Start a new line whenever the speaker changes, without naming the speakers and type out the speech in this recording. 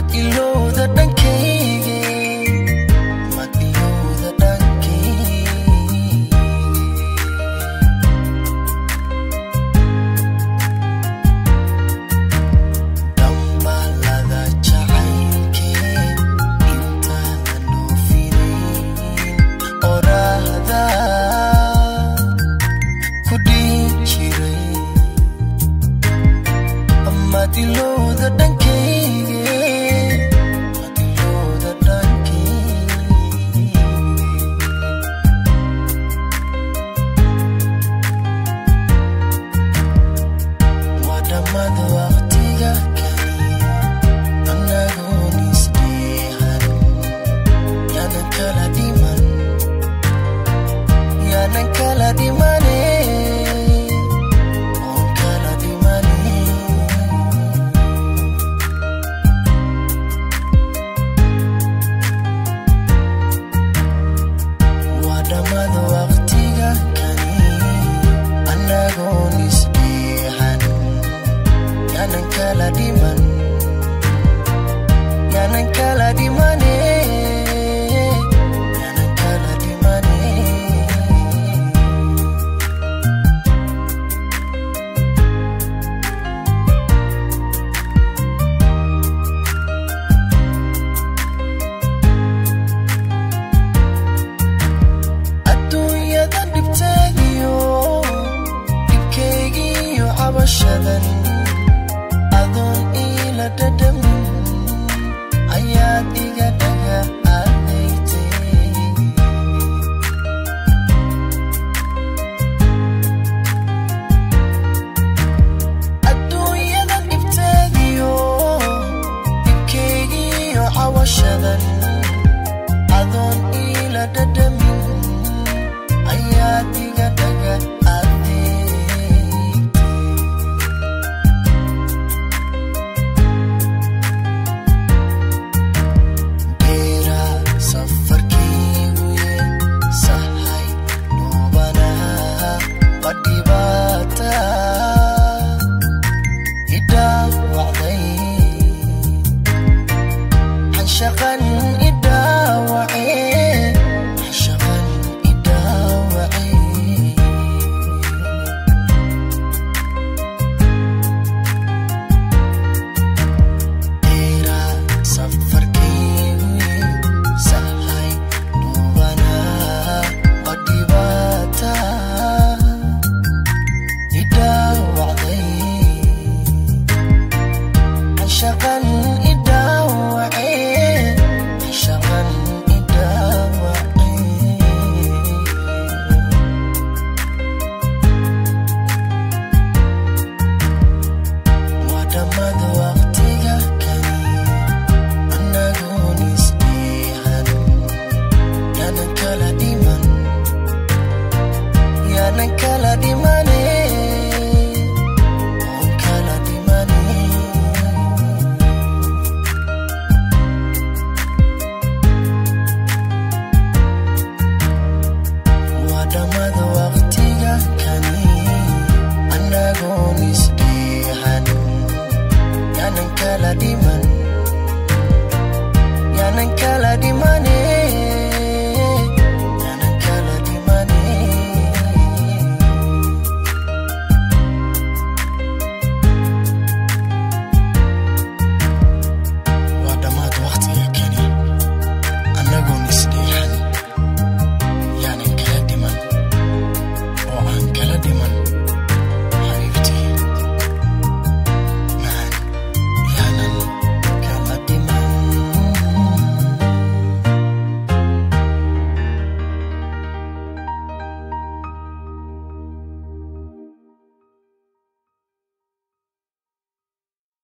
ilowda dhankayga, mad ilowda dhankayga. Dhambalada jacaylkee intaadan dhoofinayn oraahda ku dhihi jiray, mad ilowda dhankayga, mad ilowda dhankayga. Waa dhammaad waqtiga kani anagoon isdheehan, yaanan kala dhiman, yaanan kala dhimane, oon kala dhimane. Waa dhammaad waqtiga kani anagoon isdheehan, yaanan kala dhiman, yaanan kala dhimane, yaanan kala dhimane. Adduunyada dhibteediyo dhibkaygiyo cabashadan adoon ila dhadhamin ayaad iga dhaga adeegtay. Adduunyada dhibteediyo dhibkaygiyo cabashadan adoon ila dhadhamin ayaad iga dhaga adeegtay. Beera safarkaygu sahay noobanaha badhibaata idhaawacday, xanshaqan idhaawacee, xanshaqan idhaawacee. Beera safarkaygu sahay noobanaha badhibaata idhaawacday, xanshaqan